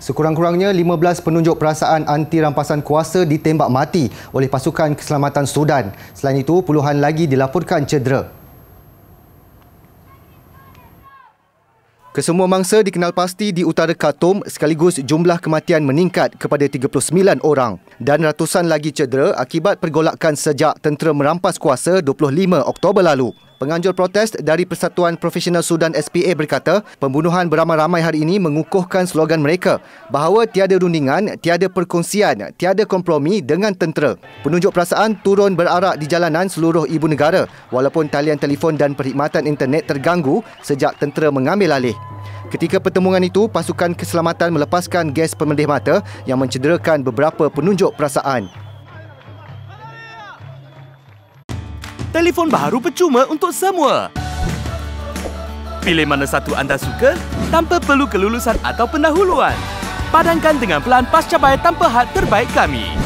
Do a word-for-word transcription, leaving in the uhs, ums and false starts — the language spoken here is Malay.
Sekurang-kurangnya lima belas penunjuk perasaan anti rampasan kuasa ditembak mati oleh pasukan keselamatan Sudan. Selain itu, puluhan lagi dilaporkan cedera. Kesemua mangsa dikenal pasti di utara Khartoum sekaligus jumlah kematian meningkat kepada tiga puluh sembilan orang dan ratusan lagi cedera akibat pergolakan sejak tentera merampas kuasa dua puluh lima Oktober lalu. Penganjur protes dari Persatuan Profesional Sudan S P A berkata, pembunuhan beramai-ramai hari ini mengukuhkan slogan mereka bahawa tiada rundingan, tiada perkongsian, tiada kompromi dengan tentera. Penunjuk perasaan turun berarak di jalanan seluruh ibu negara walaupun talian telefon dan perkhidmatan internet terganggu sejak tentera mengambil alih. Ketika pertemuan itu, pasukan keselamatan melepaskan gas pemedih mata yang mencederakan beberapa penunjuk perasaan. Telefon baru percuma untuk semua. Pilih mana satu anda suka tanpa perlu kelulusan atau pendahuluan. Padankan dengan pelan pascabayar tanpa had terbaik kami.